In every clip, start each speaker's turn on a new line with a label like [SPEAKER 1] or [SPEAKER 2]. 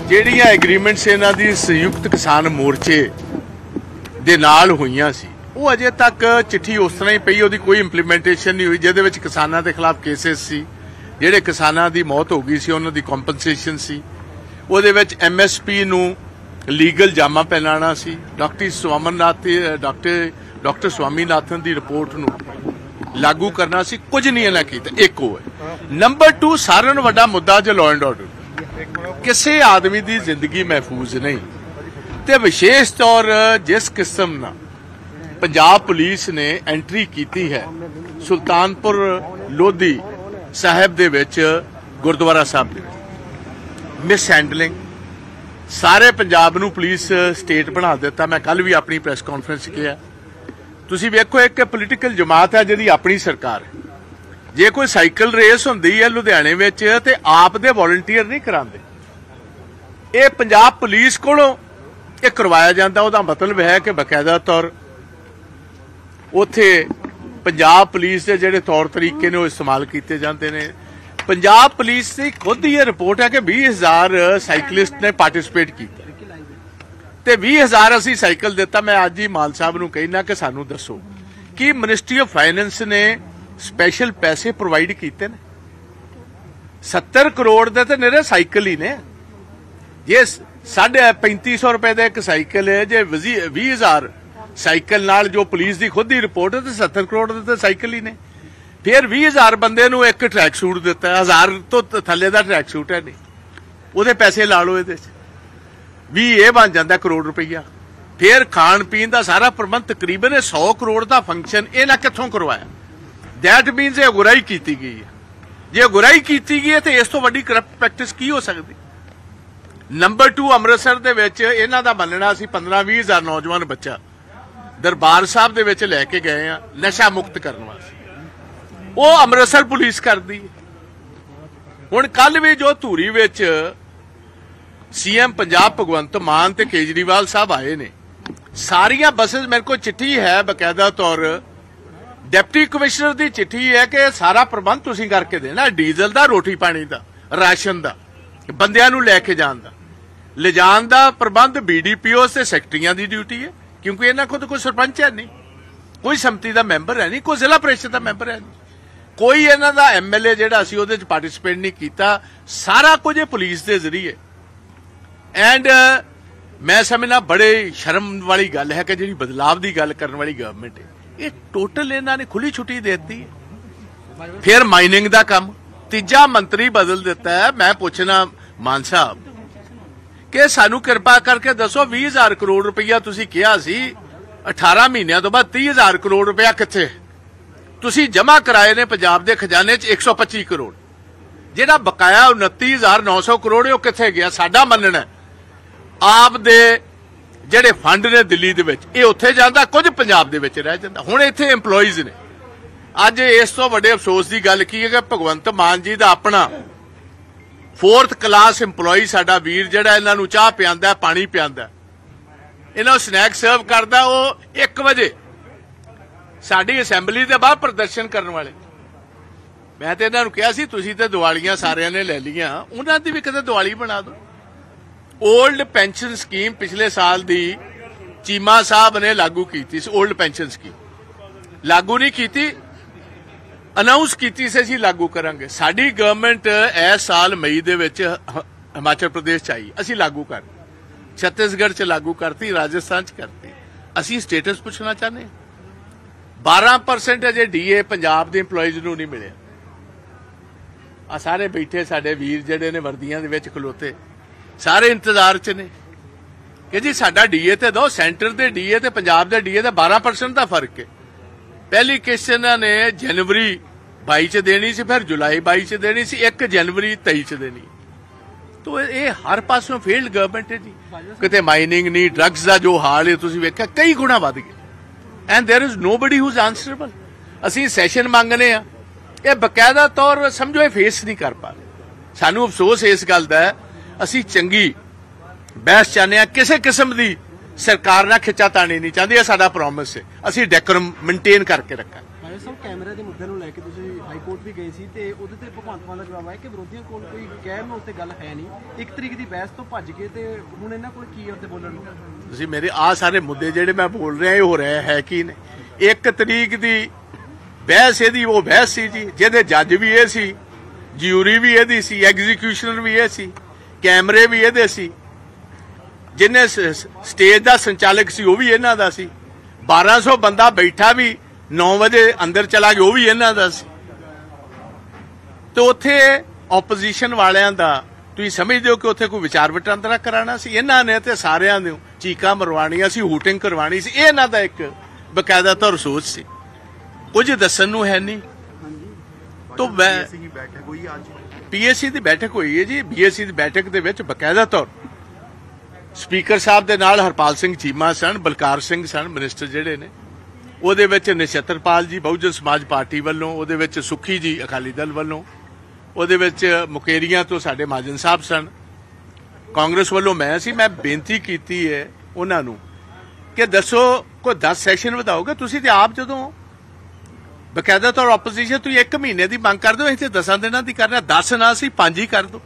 [SPEAKER 1] ਜਿਹੜੀਆਂ ਐਗਰੀਮੈਂਟਸ ਇਹਨਾਂ ਦੀ ਸੰਯੁਕਤ ਕਿਸਾਨ ਮੋਰਚੇ ਦੇ ਨਾਲ ਹੋਈਆਂ ਸੀ ਉਹ ਅਜੇ ਤੱਕ ਚਿੱਠੀ ਉਸ ਤਰ੍ਹਾਂ ਹੀ ਪਈ, ਉਹਦੀ ਕੋਈ ਇੰਪਲੀਮੈਂਟੇਸ਼ਨ ਨਹੀਂ ਹੋਈ, ਜਿਹਦੇ ਵਿੱਚ ਕਿਸਾਨਾਂ ਦੇ ਖਿਲਾਫ ਕੇਸਿਸ ਸੀ, ਜਿਹੜੇ ਕਿਸਾਨਾਂ ਦੀ ਮੌਤ ਹੋ ਗਈ ਸੀ ਉਹਨਾਂ ਦੀ ਕੰਪਨਸੇਸ਼ਨ ਸੀ, ਉਹਦੇ ਵਿੱਚ MSP ਨੂੰ ਲੀਗਲ ਜਾਮਾ ਪਹਿਨਾਣਾ ਸੀ, ਡਾਕਟਰ ਸਵਾਮੀਨਾਥਨ ਦੀ ਰਿਪੋਰਟ ਨੂੰ ਲਾਗੂ ਕਰਨਾ ਸੀ। ਕੁਝ ਨਹੀਂ ਇਹਨਾਂ ਕੀਤਾ। ਇੱਕ ਉਹ ਹੈ। ਨੰਬਰ 2, ਸਾਰਿਆਂ ਨੂੰ ਵੱਡਾ ਮੁੱਦਾ ਜੋ ਲਾਅ ਐਂਡ ਆਰਡਰ। ਕਿਸੇ ਆਦਮੀ ਦੀ ਜ਼ਿੰਦਗੀ ਮਹਿਫੂਜ਼ ਨਹੀਂ ਤੇ ਵਿਸ਼ੇਸ਼ ਤੌਰ ਜਿਸ ਕਿਸਮ ਨਾਲ ਪੰਜਾਬ ਪੁਲਿਸ ਨੇ ਐਂਟਰੀ ਕੀਤੀ ਹੈ ਸੁਲਤਾਨਪੁਰ ਲੋਧੀ ਸਾਹਿਬ ਦੇ ਵਿੱਚ ਗੁਰਦੁਆਰਾ ਸਾਹਿਬ ਦੇ ਵਿੱਚ, ਮਿਸ ਹੈਂਡਲਿੰਗ, ਸਾਰੇ ਪੰਜਾਬ ਨੂੰ ਪੁਲਿਸ ਸਟੇਟ ਬਣਾ ਦਿੱਤਾ। ਮੈਂ ਕੱਲ ਵੀ ਆਪਣੀ ਪ੍ਰੈਸ ਕਾਨਫਰੰਸ ਕਿਹਾ, ਤੁਸੀਂ ਵੇਖੋ ਇੱਕ ਪੋਲੀਟੀਕਲ ਜਮਾਤ ਹੈ ਜਿਹਦੀ ਆਪਣੀ ਸਰਕਾਰ ਹੈ। ਜੇ ਕੋਈ ਸਾਈਕਲ ਰੇਸ ਹੁੰਦੀ ਹੈ ਲੁਧਿਆਣੇ ਵਿੱਚ ਤੇ ਆਪ ਦੇ ਵੋਲੰਟੀਅਰ ਨਹੀਂ ਕਰਾਉਂਦੇ, ਇਹ ਪੰਜਾਬ ਪੁਲਿਸ ਕੋਲੋਂ ਇਹ ਕਰਵਾਇਆ ਜਾਂਦਾ। ਉਹਦਾ ਮਤਲਬ ਹੈ ਕਿ ਬਕਾਇਦਾ ਤੌਰ ਉੱਥੇ ਪੰਜਾਬ ਪੁਲਿਸ ਦੇ ਜਿਹੜੇ ਤੌਰ ਤਰੀਕੇ ਨੇ ਉਹ ਇਸਤੇਮਾਲ ਕੀਤੇ ਜਾਂਦੇ ਨੇ। ਪੰਜਾਬ ਪੁਲਿਸ ਦੀ ਖੁਦ ਹੀ ਇਹ ਰਿਪੋਰਟ ਹੈ ਕਿ 20,000 ਸਾਈਕਲਿਸਟ ਨੇ ਪਾਰਟਿਸਿਪੇਟ ਕੀਤਾ ਤੇ 20,000 ਅਸੀਂ ਸਾਈਕਲ ਦਿੱਤਾ। ਮੈਂ ਅੱਜ ਹੀ ਮਾਲ ਸਾਹਿਬ ਨੂੰ ਕਹਿਣਾ ਕਿ ਸਾਨੂੰ ਦੱਸੋ ਕਿ ਮਿਨਿਸਟਰੀ ਆਫ ਫਾਈਨੈਂਸ ਨੇ ਸਪੈਸ਼ਲ ਪੈਸੇ ਪ੍ਰੋਵਾਈਡ ਕੀਤੇ ਨੇ? 70 ਕਰੋੜ ਦੇ ਤੇ ਨਿਰੇ ਸਾਈਕਲ ਹੀ ਨੇ। ਜੇ 3500 ਰੁਪਏ ਦਾ ਇੱਕ ਸਾਈਕਲ ਹੈ, ਜੇ 20,000 ਸਾਈਕਲ ਨਾਲ ਜੋ ਪੁਲਿਸ ਦੀ ਖੁਦ ਦੀ ਰਿਪੋਰਟ ਹੈ ਤੇ 70 ਕਰੋੜ ਦੇ ਤੇ ਸਾਈਕਲ ਹੀ ਨੇ। ਫਿਰ 20,000 ਬੰਦੇ ਨੂੰ ਇੱਕ ਟਰੈਕ ਸੂਟ ਦਿੱਤਾ, 1000 ਤੋਂ ਥੱਲੇ ਦਾ ਟਰੈਕ ਸੂਟ ਹੈ ਨਹੀਂ, ਉਹਦੇ ਪੈਸੇ ਲਾ ਲਓ ਇਹਦੇ 'ਚ ਵੀ ਇਹ ਬਣ ਜਾਂਦਾ ਕਰੋੜ ਰੁਪਈਆ। ਫਿਰ ਖਾਣ ਪੀਣ ਦਾ ਸਾਰਾ ਪ੍ਰਬੰਧ ਤਕਰੀਬਨ 100 ਕਰੋੜ ਦਾ ਫੰਕਸ਼ਨ ਇਹਨਾਂ ਕਿੱਥੋਂ ਕਰਵਾਇਆ? ਦੈਟ ਮੀਨਸ ਇਹ ਗੁਰਾਈ ਕੀਤੀ ਗਈ ਹੈ। ਜੇ ਗੁਰਾਈ ਕੀਤੀ ਗਈ ਹੈ ਤੇ ਇਸ ਤੋਂ ਵੱਡੀ ਕਰਪਟ ਪ੍ਰੈਕਟਿਸ ਕੀ ਹੋ ਸਕਦੀ? ਨੰਬਰ 2, ਅੰਮ੍ਰਿਤਸਰ ਦੇ ਵਿੱਚ ਇਹਨਾਂ ਦਾ ਮੰਨਣਾ ਸੀ 15-20,000 ਨੌਜਵਾਨ ਬੱਚਾ ਦਰਬਾਰ ਸਾਹਿਬ ਦੇ ਵਿੱਚ ਲੈ ਕੇ ਗਏ ਆ ਨਸ਼ਾ ਮੁਕਤ ਕਰਨ ਵਾਸਤੇ, ਉਹ ਅੰਮ੍ਰਿਤਸਰ ਪੁਲਿਸ ਕਰਦੀ ਹੈ। ਹੁਣ ਕੱਲ ਵੀ ਜੋ ਧੂਰੀ ਵਿੱਚ CM ਪੰਜਾਬ ਭਗਵੰਤ ਮਾਨ ਤੇ ਕੇਜਰੀਵਾਲ ਸਾਹਿਬ ਆਏ ਨੇ, ਸਾਰੀਆਂ ਬੱਸਸ, ਮੇਰੇ ਕੋਲ ਚਿੱਠੀ ਹੈ ਬਕਾਇਦਾ ਤੌਰ ਡਿਪਟੀ ਕਮਿਸ਼ਨਰ ਦੀ ਚਿੱਠੀ ਹੈ ਕਿ ਸਾਰਾ ਪ੍ਰਬੰਧ ਤੁਸੀਂ ਕਰਕੇ ਦੇਣਾ, ਡੀਜ਼ਲ ਦਾ, ਰੋਟੀ ਪਾਣੀ ਦਾ, ਰਾਸ਼ਨ ਦਾ, ਬੰਦਿਆਂ ਨੂੰ ਲੈ ਕੇ ਜਾਣ ਦਾ, ਲਿਜਾਣ ਦਾ ਪ੍ਰਬੰਧ BDPO ਤੇ ਸੈਕਟਰੀਆਂ ਦੀ ਡਿਊਟੀ ਹੈ, ਕਿਉਂਕਿ ਇਹਨਾਂ ਕੋਲ ਕੋਈ ਸਰਪੰਚ ਹੈ ਨਹੀਂ, ਕੋਈ ਸੰਮਤੀ ਦਾ ਮੈਂਬਰ ਹੈ ਨਹੀਂ, ਕੋਈ ਜ਼ਿਲ੍ਹਾ ਪ੍ਰੀਸ਼ਦ ਦਾ ਮੈਂਬਰ ਹੈ ਨਹੀਂ, ਕੋਈ ਇਹਨਾਂ ਦਾ MLA ਜਿਹੜਾ ਸੀ ਉਹਦੇ 'ਚ ਪਾਰਟਿਸਿਪੇਟ ਨਹੀਂ ਕੀਤਾ। ਸਾਰਾ ਕੁਝ ਇਹ ਪੁਲਿਸ ਦੇ ਜ਼ਰੀਏ। ਐਂਡ ਮੈਂ ਸਮਝਣਾ ਬੜੇ ਸ਼ਰਮ ਵਾਲੀ ਗੱਲ ਹੈ ਕਿ ਜਿਹੜੀ ਬਦਲਾਵ ਦੀ ਗੱਲ ਕਰਨ ਵਾਲੀ ਗਵਰਨਮੈਂਟ ਹੈ, ਇਹ ਟੋਟਲ ਇਹਨਾਂ ਨੇ ਖੁੱਲੀ ਛੁੱਟੀ ਦੇ ਦਿੱਤੀ ਹੈ। ਫਿਰ ਮਾਈਨਿੰਗ ਦਾ ਕੰਮ, ਤੀਜਾ ਮੰਤਰੀ ਬਦਲ ਦਿੱਤਾ ਹੈ। ਮੈਂ ਪੁੱਛਣਾ ਮਾਨ ਸਾਹਿਬ ਕਿ ਸਾਨੂੰ ਕਿਰਪਾ ਕਰਕੇ ਦੱਸੋ 20,000 ਕਰੋੜ ਰੁਪਈਆ ਤੁਸੀਂ ਕਿਹਾ ਸੀ, 18 ਮਹੀਨਿਆਂ ਤੋਂ ਬਾਅਦ 30,000 ਕਰੋੜ ਰੁਪਇਆ ਕਿੱਥੇ? ਤੁਸੀਂ ਜਮ੍ਹਾਂ ਕਰਾਏ ਨੇ ਪੰਜਾਬ ਦੇ ਖਜ਼ਾਨੇ 'ਚ 125 ਕਰੋੜ, ਜਿਹੜਾ ਬਕਾਇਆ 29,900 ਕਰੋੜ ਉਹ ਕਿੱਥੇ ਗਿਆ? ਸਾਡਾ ਮੰਨਣਾ ਆਪ ਦੇ ਜਿਹੜੇ ਫੰਡ ਨੇ ਦਿੱਲੀ ਦੇ ਵਿੱਚ ਇਹ ਉੱਥੇ ਜਾਂਦਾ, ਕੁਝ ਪੰਜਾਬ ਦੇ ਵਿੱਚ ਰਹਿ ਜਾਂਦਾ। ਹੁਣ ਇੱਥੇ EMPLOYEES ਨੇ। ਅੱਜ ਇਸ ਤੋਂ ਵੱਡੇ ਅਫਸੋਸ ਦੀ ਗੱਲ ਕੀ ਹੈ ਕਿ ਭਗਵੰਤ ਮਾਨ ਜੀ ਦਾ ਆਪਣਾ 4th ਕਲਾਸ EMPLOYEE ਸਾਡਾ ਵੀਰ ਜਿਹੜਾ ਇਹਨਾਂ ਨੂੰ ਚਾਹ ਪਿਆਂਦਾ, ਪਾਣੀ ਪਿਆਂਦਾ, ਇਹਨਾਂ ਨੂੰ ਸਨੈਕ ਸਰਵ ਕਰਦਾ, ਉਹ 1 ਵਜੇ ਸਾਡੀ ਅਸੈਂਬਲੀ ਦੇ ਬਾਹਰ ਪ੍ਰਦਰਸ਼ਨ ਕਰਨ ਵਾਲੇ। ਮੈਂ ਤੇ ਇਹਨਾਂ ਨੂੰ ਕਿਹਾ ਸੀ ਤੁਸੀਂ ਤੇ ਦੀਵਾਲੀਆਂ ਸਾਰਿਆਂ ਨੇ ਲੈ ਲਈਆਂ, ਉਹਨਾਂ ਦੀ ਵੀ ਕਦੇ ਦੀਵਾਲੀ ਬਣਾ ਦਿਓ। ਓਲਡ ਪੈਨਸ਼ਨ ਸਕੀਮ ਪਿਛਲੇ ਸਾਲ ਦੀ ਚੀਮਾ ਸਾਹਿਬ ਨੇ ਲਾਗੂ ਕੀਤੀ ਸੀ, ਓਲਡ ਪੈਨਸ਼ਨ ਸਕੀਮ ਲਾਗੂ ਨਹੀਂ ਕੀਤੀ, ਅਨਾਉਂਸ ਕੀਤੀ ਸੀ ਅਸੀਂ ਲਾਗੂ ਕਰਾਂਗੇ। ਸਾਡੀ ਗਵਰਨਮੈਂਟ ਇਸ ਸਾਲ ਮਈ ਦੇ ਵਿੱਚ ਹਿਮਾਚਲ ਪ੍ਰਦੇਸ਼ 'ਚ ਆਈ, ਅਸੀਂ ਲਾਗੂ ਕਰ, ਛੱਤੀਸਗੜ੍ਹ 'ਚ ਲਾਗੂ ਕਰਤੀ, ਰਾਜਸਥਾਨ 'ਚ ਕਰਤੀ। ਅਸੀਂ ਸਟੇਟਸ ਪੁੱਛਣਾ ਚਾਹੁੰਦੇ ਹਾਂ। 12% ਅਜੇ DA ਪੰਜਾਬ ਦੇ EMPLOYEES ਨੂੰ ਨਹੀਂ ਮਿਲਿਆ। ਆ ਸਾਰੇ ਬੈਠੇ ਸਾਡੇ ਵੀਰ ਜਿਹੜੇ ਨੇ ਵਰਦੀਆਂ ਦੇ ਵਿੱਚ ਖਲੋਤੇ, ਸਾਰੇ ਇੰਤਜ਼ਾਰ 'ਚ ਨੇ ਕਿ ਜੀ ਸਾਡਾ DA ਤੇ ਦੋ। ਸੈਂਟਰ ਦੇ DA ਤੇ ਪੰਜਾਬ ਦੇ DA ਦਾ 12% ਦਾ ਫਰਕ ਹੈ। ਪਹਿਲੀ ਕਿਸ਼ਤ ਇਹਨਾਂ ਨੇ ਜਨਵਰੀ 22 'ਚ ਦੇਣੀ ਸੀ, ਫਿਰ ਜੁਲਾਈ 22 'ਚ ਦੇਣੀ ਸੀ, 1 ਜਨਵਰੀ 23 'ਚ ਦੇਣੀ। ਤੋ ਇਹ ਹਰ ਪਾਸੋਂ ਫੇਲਡ ਗਵਰਨਮੈਂਟ ਹੈ ਜੀ। ਕਿਤੇ ਮਾਈਨਿੰਗ ਨਹੀਂ, ਡਰੱਗਸ ਦਾ ਜੋ ਹਾਲ ਹੈ ਤੁਸੀਂ ਵੇਖਿਆ ਕਈ ਗੁਣਾ ਵੱਧ ਗਿਆ। And there is nobody who is answerable. ਅਸੀਂ ਸੈਸ਼ਨ ਮੰਗਨੇ ਆ, ਇਹ ਬਕਾਇਦਾ ਤੌਰ ਸਮਝੋ ਇਹ ਫੇਸ ਨਹੀਂ ਕਰ ਪਾ ਰਹੇ। ਸਾਨੂੰ ਅਫਸੋਸ ਇਸ ਗੱਲ ਦਾ ਹੈ। ਅਸੀਂ ਚੰਗੀ ਬਹਿਸ ਚਾਹੁੰਦੇ ਹਾਂ, ਕਿਸੇ ਕਿਸਮ ਦੀ ਸਰਕਾਰ ਨਾਲ ਖਿੱਚਾਤਾਣੀ ਨਹੀਂ ਚਾਹੁੰਦੀ। ਇਹ ਸਾਡਾ ਪ੍ਰੋਮਿਸ ਹੈ, ਅਸੀਂ ਡੈਕੋਰਮ ਮੇਨਟੇਨ ਕਰਕੇ ਰੱਖਾਂਗੇ।
[SPEAKER 2] ਸਾਹਿਬ ਕੈਮਰੇ ਦੇ ਮੁੱਦੇ ਨੂੰ ਲੈ ਕੇ ਤੁਸੀਂ ਹਾਈ ਕੋਰਟ ਵੀ ਗਏ ਸੀ ਤੇ ਉਹਦੇ ਤੇ ਭਗਵੰਤ ਮਾਨ ਦਾ ਜਵਾਬ ਆਇਆ ਕਿ ਵਿਰੋਧੀਆਂ ਕੋਲ ਕੋਈ ਕਹਿਣ ਨੂੰ ਉੱਤੇ ਗੱਲ ਹੈ ਨਹੀਂ। 1 ਤਰੀਕ ਦੀ ਬਹਿਸ ਤੋਂ ਭੱਜ ਕੇ ਤੇ ਹੁਣ ਇਹਨਾਂ ਕੋਲ ਕੀ ਹੈ ਉੱਤੇ ਬੋਲਣ ਨੂੰ?
[SPEAKER 1] ਤੁਸੀਂ ਮੇਰੇ ਆ ਸਾਰੇ ਮੁੱਦੇ ਜਿਹੜੇ ਮੈਂ ਬੋਲ ਰਿਹਾ ਇਹ ਹੋ ਰਿਹਾ ਹੈ ਕੀ ਨੇ? 1 ਤਰੀਕ ਦੀ ਬਹਿਸ ਇਹਦੀ ਉਹ ਬਹਿਸ ਸੀ ਜੀ, ਜਿਹਦੇ ਜੱਜ ਵੀ ਇਹ ਸੀ, ਜਿਊਰੀ ਵੀ ਇਹਦੀ ਸੀ, ਐਗਜ਼ੀਕਿਊਸ਼ਨਰ ਵੀ ਇਹ ਸੀ, ਕੈਮਰੇ ਵੀ ਇਹਦੇ ਸੀ, ਜਿਹਨੇ ਸਟੇਜ ਦਾ ਸੰਚਾਲਕ ਸੀ ਉਹ ਵੀ ਇਹਨਾਂ ਦਾ ਸੀ, 1200 ਬੰਦਾ ਬੈਠਾ ਵੀ 9 ਵਜੇ ਅੰਦਰ ਚਲਾ ਗਿਆ ਉਹ ਵੀ ਇਹਨਾਂ ਦਾ ਸੀ। ਤੇ ਉੱਥੇ ਆਪੋਜੀਸ਼ਨ ਵਾਲਿਆਂ ਦਾ ਤੁਸੀਂ ਸਮਝਦੇ ਹੋ ਕਿ ਉੱਥੇ ਕੋਈ ਵਿਚਾਰ ਵਟਾਂਦਰਾ ਕਰਾਉਣਾ ਸੀ? ਇਹਨਾਂ ਨੇ ਤੇ ਸਾਰਿਆਂ ਨੂੰ ਚੀਕਾਂ ਮਰਵਾਉਣੀਆਂ ਸੀ, ਹੂਟਿੰਗ ਕਰਵਾਉਣੀ ਸੀ। ਇਹ ਇਹਨਾਂ ਦਾ ਇੱਕ ਬਕਾਇਦਾ ਤੌਰ ਸੋਚ ਸੀ, ਕੁਝ ਦੱਸਣ ਨੂੰ ਹੈ ਨਹੀਂ। तो पीएससी की बैठक हुई है जी। बीएससी की बैठक ਦੇ ਵਿੱਚ ਬਕਾਇਦਾ ਤੌਰ ਸਪੀਕਰ ਸਾਹਿਬ ਦੇ ਨਾਲ ਹਰਪਾਲ ਸਿੰਘ ਚੀਮਾ ਸਨ, ਬਲਕਾਰ ਸਿੰਘ ਸਨ ਮਿਨਿਸਟਰ ਜਿਹੜੇ ਨੇ, ਉਹਦੇ ਵਿੱਚ ਨਛੱਤਰਪਾਲ ਜੀ ਬਹੁਜਨ ਸਮਾਜ ਪਾਰਟੀ ਵੱਲੋਂ, ਉਹਦੇ ਵਿੱਚ ਸੁਖੀ ਜੀ ਅਕਾਲੀ ਦਲ ਵੱਲੋਂ, ਉਹਦੇ ਵਿੱਚ ਮੁਕੇਰੀਆਂ ਤੋਂ ਸਾਡੇ ਮਾਜਨ ਸਾਹਿਬ ਸਨ, ਕਾਂਗਰਸ ਵੱਲੋਂ ਮੈਂ ਸੀ। ਮੈਂ ਬੇਨਤੀ ਕੀਤੀ ਹੈ ਉਹਨਾਂ ਨੂੰ ਕਿ ਦੱਸੋ ਕੋਈ 10 ਸੈਸ਼ਨ ਵਧਾਓਗੇ? ਤੁਸੀਂ ਤੇ ਆਪ ਜਦੋਂ ਬਕਾਇਦਾ ਤੌਰ ਆਪੋਜੀਸ਼ਨ ਤੁਸੀਂ 1 ਮਹੀਨੇ ਦੀ ਮੰਗ ਕਰਦੇ ਹੋ, ਇੱਥੇ 10 ਦਿਨਾਂ ਦੀ ਕਰਨਾ, 10 ਨਾ ਸੀ 5 ਹੀ ਕਰ ਦੋ।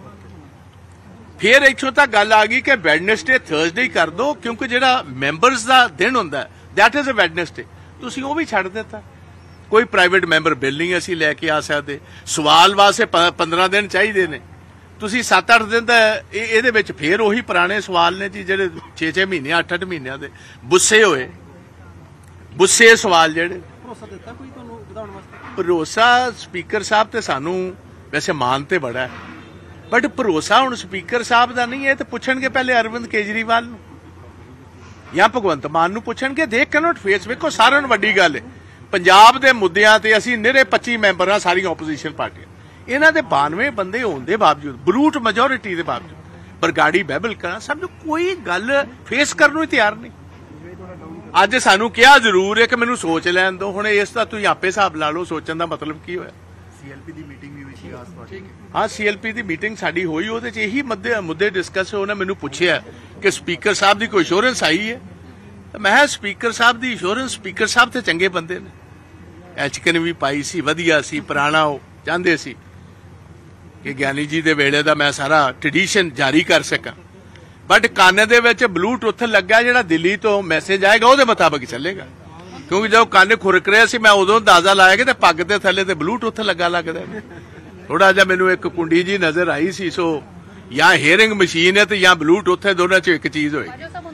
[SPEAKER 1] ਫਿਰ ਇੱਥੋਂ ਤੱਕ ਗੱਲ ਆ ਗਈ ਕਿ ਵੈਡਨਸਡੇ ਥਰਸਡੇ ਹੀ ਕਰ ਦੋ, ਕਿਉਂਕਿ ਜਿਹੜਾ ਮੈਂਬਰਸ ਦਾ ਦਿਨ ਹੁੰਦਾ ਦੈਟ ਇਜ਼ ਅ ਵੈਡਨਸਡੇ, ਤੁਸੀਂ ਉਹ ਵੀ ਛੱਡ ਦਿੱਤਾ। ਕੋਈ ਪ੍ਰਾਈਵੇਟ ਮੈਂਬਰ ਬਿੱਲ ਨਹੀਂ ਅਸੀਂ ਲੈ ਕੇ ਆ ਸਕਦੇ, ਸਵਾਲ ਵਾਸਤੇ 15 ਦਿਨ ਚਾਹੀਦੇ ਨੇ, ਤੁਸੀਂ 7-8 ਦਿਨ ਦਾ ਇਹਦੇ ਵਿੱਚ ਫੇਰ ਉਹੀ ਪੁਰਾਣੇ ਸਵਾਲ ਨੇ ਜੀ, ਜਿਹੜੇ 6-6 ਮਹੀਨੇ 8-8 ਮਹੀਨਿਆਂ ਦੇ ਬੁੱਸੇ ਹੋਏ, ਬੁੱਸੇ ਸਵਾਲ ਜਿਹੜੇ।
[SPEAKER 2] ਭਰੋਸਾ ਦਿੱਤਾ ਕੋਈ ਤੁਹਾਨੂੰ ਵਧਾਉਣ ਵਾਸਤੇ?
[SPEAKER 1] ਭਰੋਸਾ ਸਪੀਕਰ ਸਾਹਿਬ ਤੇ ਸਾਨੂੰ ਵੈਸੇ ਮਾਨ ਤੇ ਬੜਾ ਹੈ, ਬਟ ਭਰੋਸਾ ਹੁਣ ਸਪੀਕਰ ਸਾਹਿਬ ਦਾ ਨਹੀਂ ਹੈ। ਤੇ ਪੁੱਛਣਗੇ ਪਹਿਲੇ ਅਰਵਿੰਦ ਕੇਜਰੀਵਾਲ ਨੂੰ ਜਾਂ ਭਗਵੰਤ ਮਾਨ ਨੂੰ ਪੁੱਛਣਗੇ। ਦੇ ਕੈਨੋਟ ਫੇਸ। ਵੇਖੋ ਸਾਰਿਆਂ ਨੂੰ ਵੱਡੀ ਗੱਲ ਹੈ, ਪੰਜਾਬ ਦੇ ਮੁੱਦਿਆਂ ਤੇ ਅਸੀਂ ਨਿਰੇ 25 ਮੈਂਬਰ ਆ ਸਾਰੀਆਂ ਆਪੋਜੀਸ਼ਨ ਪਾਰਟੀਆਂ, ਇਹਨਾਂ ਦੇ 92 ਬੰਦੇ ਹੋਣ ਦੇ ਬਾਵਜੂਦ, ਬਰੂਟ ਮੈਜੋਰਿਟੀ ਦੇ ਬਾਵਜੂਦ, ਬਰਗਾੜੀ ਬਹਿਬਲ ਕਰਾਂ, ਸਭ ਨੂੰ ਕੋਈ ਗੱਲ ਫੇਸ ਕਰਨ ਨੂੰ ਤਿਆਰ ਨਹੀਂ। ਅੱਜ ਸਾਨੂੰ ਕਿਹਾ ਜ਼ਰੂਰ ਹੈ ਕਿ ਮੈਨੂੰ ਸੋਚ ਲੈਣ ਦਿਓ। ਹੁਣ ਇਸ ਦਾ ਤੁਸੀਂ ਆਪੇ ਹਿਸਾਬ ਲਾ ਲਓ, ਸੋਚਣ ਦਾ ਮਤਲਬ ਕੀ ਹੋਇਆ।
[SPEAKER 2] ਸੀਐਲਪੀ ਦੀ ਮੀਟਿੰਗ ਵੀ ਹੋਈ ਸੀ।
[SPEAKER 1] ਹਾਂ, ਸੀਐਲਪੀ ਦੀ ਮੀਟਿੰਗ ਸਾਡੀ ਹੋਈ, ਉਹਦੇ 'ਚ ਇਹੀ ਮੁੱਦੇ ਡਿਸਕਸ ਹੋਏ। ਉਹਨੇ ਮੈਨੂੰ ਪੁੱਛਿਆ ਕਿ ਸਪੀਕਰ ਸਾਹਿਬ ਦੀ ਕੋਈ ਇੰਸ਼ੋਰੈਂਸ ਆਈ ਹੈ, ਤਾਂ ਮੈਂ ਕਿਹਾ ਸਪੀਕਰ ਸਾਹਿਬ ਦੀ ਇੰਸ਼ੋਰੈਂਸ, ਸਪੀਕਰ ਸਾਹਿਬ ਤੇ ਚੰਗੇ ਬੰਦੇ ਨੇ, ਐਚਕਨ ਵੀ ਪਾਈ ਸੀ, ਵਧੀਆ ਸੀ, ਪੁਰਾਣਾ ਉਹ ਚਾਹੁੰਦੇ ਸੀ ਕਿ ਗਿਆਨੀ ਜੀ ਦੇ ਵੇਲੇ ਦਾ ਮੈਂ ਸਾਰਾ ਟ੍ਰੈਡੀਸ਼ਨ ਜਾਰੀ ਕਰ ਸਕਾਂ, ਬਟ ਕੰਨ ਦੇ ਵਿੱਚ ਬਲੂਟੁੱਥ ਲੱਗਾ, ਜਿਹੜਾ ਦਿੱਲੀ ਤੋਂ ਮੈਸੇਜ ਆਏਗਾ ਉਹਦੇ ਮੁਤਾਬਕ ਚੱਲੇਗਾ। ਕਿਉਂਕਿ ਜਦੋਂ ਕੰਨ ਖੁਰਕ ਰਿਹਾ ਸੀ ਮੈਂ ਉਦੋਂ ਅੰਦਾਜ਼ਾ ਲਾਇਆ ਕਿ ਤੇ ਪੱਗ ਦੇ ਥੱਲੇ ਤੇ ਬਲੂਟੁੱਥ ਲੱਗਾ ਲੱਗਦਾ। ਥੋੜਾ ਜਿਹਾ ਮੈਨੂੰ ਇੱਕ ਕੁੰਡੀ ਜੀ ਨਜ਼ਰ ਆਈ ਸੀ, ਸੋ ਜਾਂ ਹੀਅਰਿੰਗ ਮਸ਼ੀਨ ਹੈ ਤੇ ਜਾਂ ਬਲੂਟੁੱਥ ਹੈ, ਦੋਨਾਂ ਚੋਂ ਇੱਕ ਚੀਜ਼ ਹੋਈ।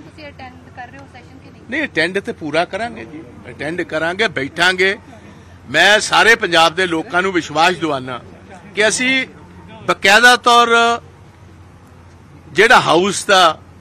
[SPEAKER 1] ਨਹੀਂ, ਅਟੈਂਡ ਤੇ ਪੂਰਾ ਕਰਾਂਗੇ ਜੀ, ਅਟੈਂਡ ਕਰਾਂਗੇ, ਬੈਠਾਂਗੇ। ਮੈਂ ਸਾਰੇ ਪੰਜਾਬ ਦੇ ਲੋਕਾਂ ਨੂੰ ਵਿਸ਼ਵਾਸ ਦਿਵਾਨਾ ਕਿ ਅਸੀਂ ਬਕਾਇਦਾ ਤੌਰ ਜਿਹੜਾ ਹਾਊਸ ਦਾ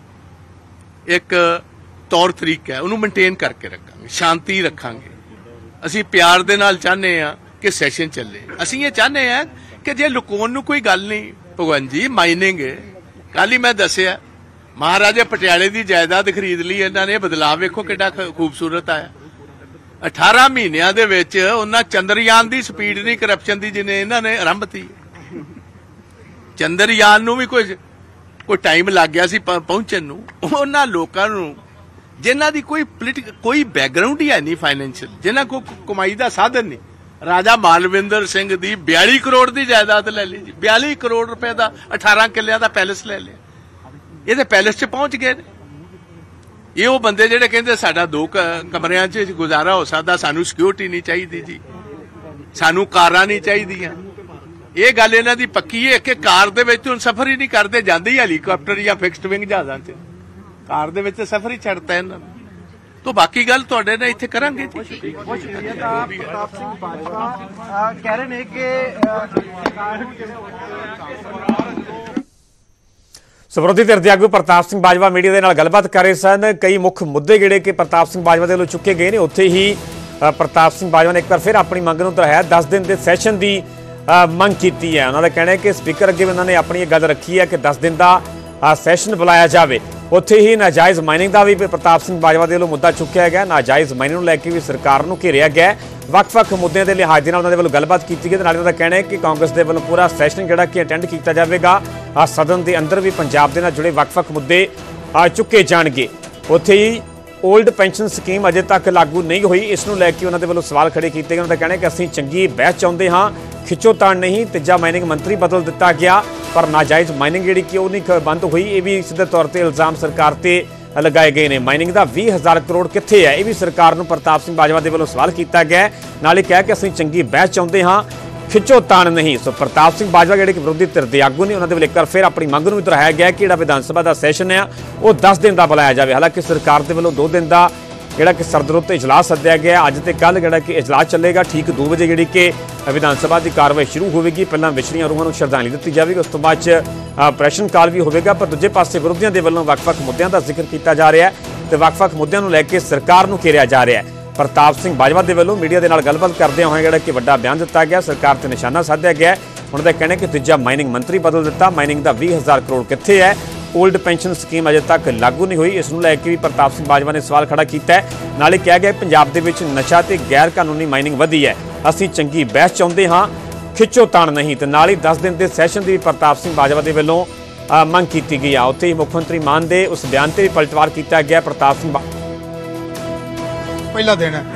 [SPEAKER 1] ਇੱਕ ਤੌਰ ਤਰੀਕਾ ਹੈ ਉਹਨੂੰ ਮੇਨਟੇਨ ਕਰਕੇ ਰੱਖਾਂਗੇ, ਸ਼ਾਂਤੀ ਰੱਖਾਂਗੇ। ਅਸੀਂ ਪਿਆਰ ਦੇ ਨਾਲ ਚਾਹੁੰਦੇ ਆ ਕਿ ਸੈਸ਼ਨ ਚੱਲੇ। ਅਸੀਂ ਇਹ ਚਾਹੁੰਦੇ ਆ ਕਿ ਜੇ ਲੁਕਾਉਣ ਨੂੰ ਕੋਈ ਗੱਲ ਨਹੀਂ, ਭਗਵੰਤ ਜੀ ਮਾਈਨਿੰਗ ਕੱਲ ਹੀ ਮੈਂ ਦੱਸਿਆ, ਮਹਾਰਾਜਾ ਪਟਿਆਲੇ ਦੀ ਜਾਇਦਾਦ ਖਰੀਦ ਲਈ ਇਹਨਾਂ ਨੇ, ਬਦਲਾਅ ਵੇਖੋ ਕਿੱਡਾ ਖੂਬਸੂਰਤ ਆਇਆ। 18 ਮਹੀਨਿਆਂ ਦੇ ਵਿੱਚ ਉਹਨਾਂ ਚੰਦਰਯਾਨ ਦੀ ਸਪੀਡ ਨਹੀਂ ਕਰਪਸ਼ਨ ਦੀ ਜਿਹਨੇ ਇਹਨਾਂ ਨੇ ਆਰੰਭਤੀ। ਚੰਦਰਯਾਨ ਨੂੰ ਵੀ ਕੋਈ ਟਾਈਮ ਲੱਗ ਗਿਆ ਸੀ ਪਹੁੰਚਣ ਨੂੰ। ਉਹਨਾਂ ਲੋਕਾਂ ਨੂੰ ਜਿਨ੍ਹਾਂ ਦੀ ਕੋਈ ਬੈਕਗ੍ਰਾਉਂਡ ਹੀ ਹੈ ਨਹੀਂ ਫਾਈਨੈਂਸ਼ੀਅਲ, ਜਿਨ੍ਹਾਂ ਕੋਲ ਕਮਾਈ ਦਾ ਸਾਧਨ ਨਹੀਂ। ਰਾਜਾ ਮਾਲਵਿੰਦਰ ਸਿੰਘ ਦੀ 42 ਕਰੋੜ ਦੀ ਜਾਇਦਾਦ ਲੈ ਲਈ ਜੀ, 42 ਕਰੋੜ ਰੁਪਏ ਦਾ 18 ਕਿੱਲਿਆਂ ਦਾ ਪੈਲਸ ਲੈ ਲਿਆ। ਇਹਦੇ ਪੈਲਸ 'ਚ ਪਹੁੰਚ ਗਏ ਨੇ। ਇਹ ਉਹ ਬੰਦੇ ਜਿਹੜੇ ਕਹਿੰਦੇ ਸਾਡਾ 2 ਕਮਰਿਆਂ 'ਚ ਗੁਜ਼ਾਰਾ ਹੋ ਸਕਦਾ, ਸਾਨੂੰ ਸਿਕਿਉਰਿਟੀ ਨਹੀਂ ਚਾਹੀਦੀ ਜੀ, ਸਾਨੂੰ ਕਾਰਾਂ ਨਹੀਂ ਚਾਹੀਦੀਆਂ। ਇਹ ਗੱਲ ਇਹਨਾਂ ਦੀ ਪੱਕੀ ਹੈ ਕਿ ਕਾਰ ਦੇ ਵਿੱਚ ਹੁਣ ਸਫ਼ਰ ਹੀ ਨਹੀਂ ਕਰਦੇ, ਜਾਂਦੇ ਹੀ ਹੈਲੀਕਾਪਟਰ ਜਾਂ ਫਿਕਸਡ ਵਿੰਗ ਜਹਾਜ਼ਾਂ 'ਚ। ਕਾਰ ਦੇ ਵਿੱਚ ਸਫ਼ਰ ਹੀ ਛੱਡਤਾ ਇਹਨਾਂ ਨੂੰ। तो बाकी गल तुहाडे नाल इत्थे करांगे जी।
[SPEAKER 2] प्रताप सिंह बाजवा कह रहे हैं कि
[SPEAKER 3] विरोधी धिर दे आगू प्रताप सिंह बाजवा मीडिया दे नाल गलबात कर रहे सन। कई मुख मुद्दे जिहड़े कि प्रताप सिंह बाजवा दे वल्लों चुके गए ने, उत्थे ही प्रताप सिंह बाजवा ने एक बार फिर अपनी मंग नूं दोहराया, 10 दिन के सैशन की मंग की है। उन्होंने कहना है कि स्पीकर अगे उन्होंने अपनी गल रखी है कि 10 दिन का सैशन बुलाया जाए। उत्थे ही नाजायज़ माइनिंग का भी प्रताप सिंह बाजवा के वल्लों मुद्दा चुकया गया। नाजायज़ माइनिंग को लैके भी सरकार को घेरिया गया। ਵੱਖ-ਵੱਖ ਮੁੱਦਿਆਂ ਦੇ ਲਿਹਾਜ਼ ਨਾਲ ਉਹਨਾਂ ਦੇ ਵੱਲੋਂ ਗੱਲਬਾਤ ਕੀਤੀ ਗਈ। ਨਾਲ ਉਹਨਾਂ ਦਾ ਕਹਿਣਾ ਹੈ ਕਿ ਕਾਂਗਰਸ ਦੇ ਵੱਲੋਂ ਪੂਰਾ ਸੈਸ਼ਨ ਜਿਹੜਾ ਕਿ ਅਟੈਂਡ ਕੀਤਾ ਜਾਵੇਗਾ। ਸਦਨ ਦੇ ਅੰਦਰ ਵੀ ਪੰਜਾਬ ਦੇ ਨਾਲ ਜੁੜੇ ਵੱਖ-ਵੱਖ ਮੁੱਦੇ ਚੁੱਕੇ ਜਾਣਗੇ। ਉੱਥੇ ਹੀ ओल्ड पेंशन स्कीम अजे तक लागू नहीं हुई। इस नूं लैके उन्होंने वालों सवाल खड़े किए गए। उन्होंने कहना कि असीं चंगी बहस चाहुंदे हां, खिच्चोताण नहीं। तीजा माइनिंग मंत्री बदल दिता गया पर नाजायज़ माइनिंग जिहड़ी कि नहीं बंद हुई। ये भी सीधे तौर पर इल्जाम सरकार ते लगाए गए ने। माइनिंग का 20,000 करोड़ कित्थे है, यह भी सरकार नूं प्रताप सिंह बाजवा दे वालों सवाल किया गया। नाले कहा कि असीं चंगी बहस चाहुंदे हां, खिच्चोताण नहीं। सो प्रताप सिंह बाजवा जिहड़े कि विरोधी धिर दे आगू ने, उन्होंने एक बार फिर अपनी मंग नूं दोहराया गया कि जिहड़ा विधान सभा का सैशन है वो 10 दिन का बुलाया जाए। हालांकि सरकार के वालों 2 दिन का जिहड़ा कि सरदरुत इजलास सद्या गया। अज ते कल जिहड़ा कि इजलास चलेगा। ठीक 2 बजे जिहड़ी कि विधान सभा की कार्रवाई शुरू होगी। पहलां विछड़ियां रूहां नूं श्रद्धांजलि दी जाएगी, उस तो बाद प्रैशन काल भी होगा। पर दूजे पासे विरोधियों के वालों वक्-वक् मुद्दों का जिक्र किया जा रहा है तो वक्-वक् मुद्दों को लैके सरकार नूं घेरिया जा रहा है। प्रताप सिंह बाजवा के वालों मीडिया के नाल गलबात करदे होए जिहड़ा कि वड्डा बयान दिता गया, सरकार ते निशाना साधा गया। उन्होंने कहना कि तीजा माइनिंग मंत्री बदल दिता, माइनिंग का 20,000 करोड़ कित्थे है, ओल्ड पेंशन स्कीम अजे तक लागू नहीं हुई। इस नूं लैके भी प्रताप सिंह बाजवा ने सवाल खड़ा किया है। नाले कहा गया पंजाब दे विच नशा ते गैर कानूनी माइनिंग वधी है, असीं चंगी बहस चाहुंदे हां, खिच्चोताण नहीं। तो नाल ही 10 दिन के सैशन की भी प्रताप सिंह बाजवा के वालों मंग की गई है। उत्थे ही मुख्यमंत्री मान दे उस बयान से भी पलटवार किया गया। प्रताप सिंह
[SPEAKER 4] पहला दिन है